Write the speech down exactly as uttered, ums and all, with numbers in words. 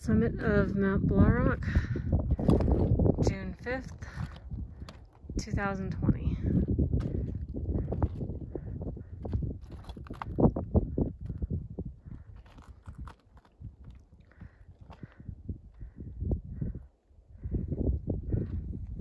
Summit of Mount Blaurock, June fifth, two thousand twenty.